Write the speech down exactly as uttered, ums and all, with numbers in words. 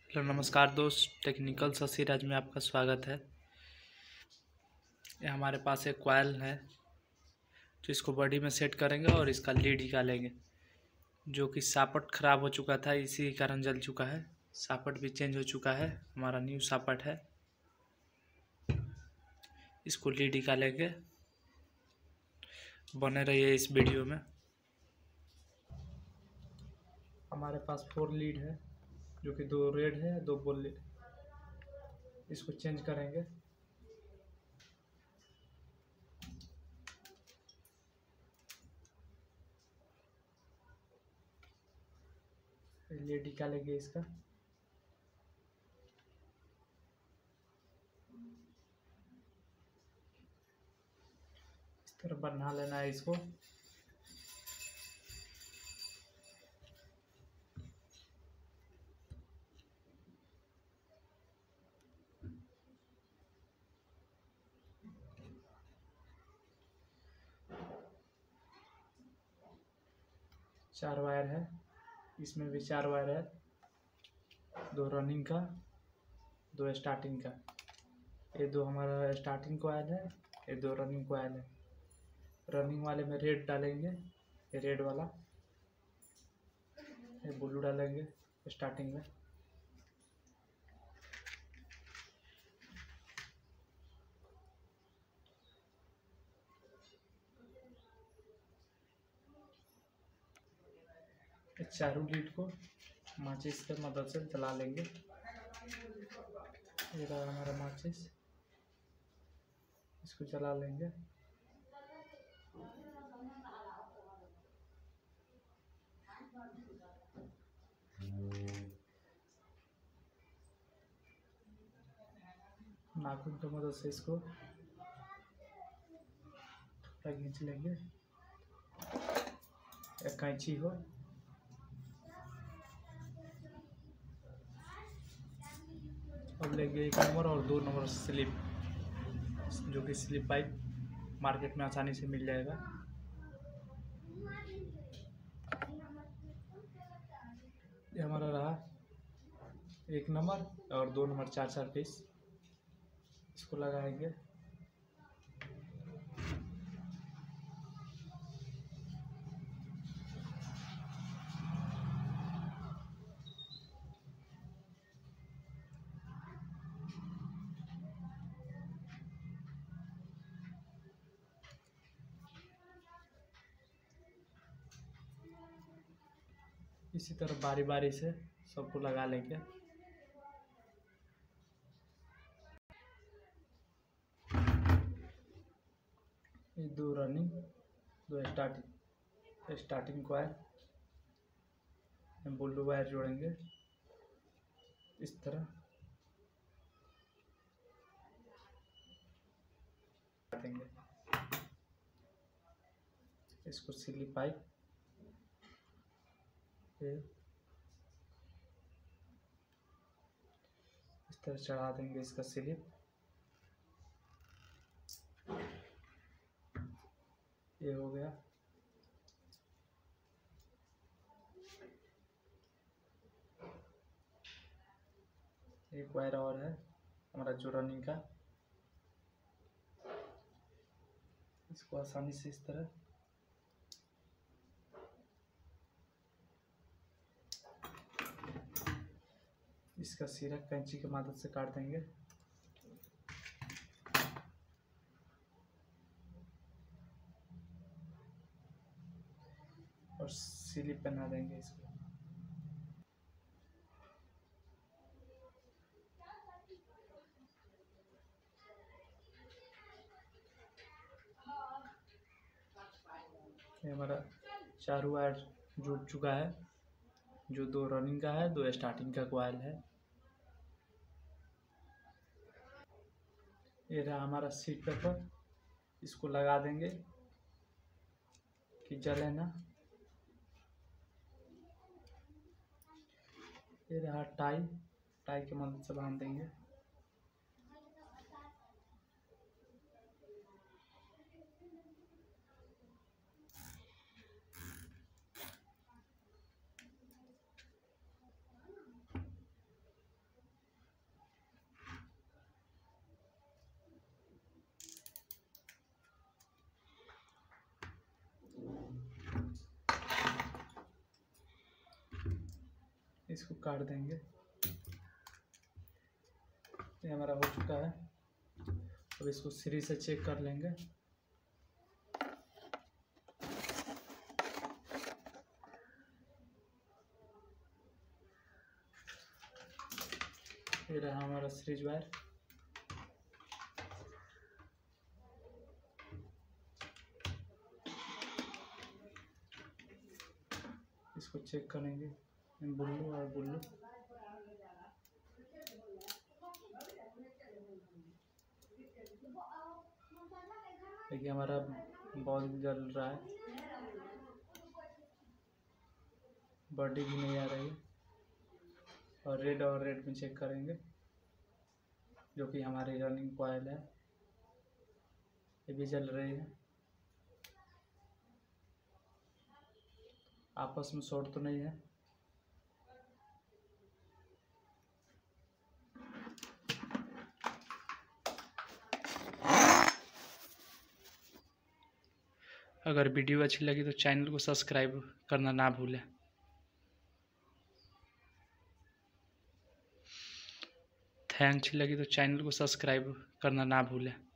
Hello नमस्कार दोस्त, technical Shashiraj में आपका स्वागत है। ये हमारे पास एक कॉइल है जो इसको बॉडी में सेट करेंगे और इसका लीड निकालेंगे, जो कि सापट ख़राब हो चुका था, इसी कारण जल चुका है। सापट भी चेंज हो चुका है, हमारा न्यू सापट है। इसको लीड निकालेंगे, बने रहिए इस वीडियो में। हमारे पास फोर लीड है, जो कि दो रेड है, दो गोल लीड। इसको चेंज करेंगे। लीड निकालेंगे इसका। इस तरह बना लेना है इसको। चार वायर है, इसमें भी चार वायर है, दो रनिंग का, दो स्टार्टिंग का। ये दो हमारा स्टार्टिंग कॉइल है, ये दो रनिंग कॉइल है। रनिंग वाले में रेड डालेंगे, ये रेड वाला, ये ब्लू डालेंगे स्टार्टिंग में। चारों लीड को माचिस के मदद से जला लेंगे। ये रहा हमारा माचिस, इसको जला लेंगे। नाखून की मदद से इसको थोड़ा खींच लेंगे, या कैंची हो। अब लेंगे एक नंबर और दो नंबर स्लिप, जो कि स्लिप पाइप मार्केट में आसानी से मिल जाएगा। ये हमारा रहा एक नंबर और दो नंबर, चार चार पीस। इसको लगाएंगे। इसी तरह बारी बारी से सबको लगा लेंगे। ये दो रनिंग, दो starting. Starting coil blue wire जोड़ेंगे इस तरह। देंगे इसको स्लिप पाइप इस तरह चढ़ा देंगे इसका स्लिप। ये हो गया। एक वायर और है हमारा जो रनिंग का, इसको आसानी से इस तरह इसका सिरा कैंची की मदद से काट देंगे। और स्लिप पहना देंगे इसको। ये हमारा चारों वायर जुड़ चुका है, जो दो रनिंग का है, दो स्टार्टिंग का कॉइल है। ये रहा हमारा सीट पेपर, इसको लगा देंगे कि जले ना। ये रहा टाई, टाई की मदद से बांध देंगे। इसको काट देंगे। ये हमारा हो चुका है। अब इसको सीरी से चेक कर लेंगे। ये रहा हमारा सीरीज वायर। इसको चेक करेंगे बुल्लू और बुल्लू। देखिए हमारा बॉल जल रहा है, बॉडी भी नहीं आ रही है। और रेड और रेड में चेक करेंगे, जो कि हमारी रनिंग कॉइल है, ये भी जल रही है। आपस में शॉर्ट तो नहीं है। अगर वीडियो अच्छी लगी तो चैनल को सब्सक्राइब करना ना भूलें। अच्छी लगी तो चैनल को सब्सक्राइब करना ना भूलें।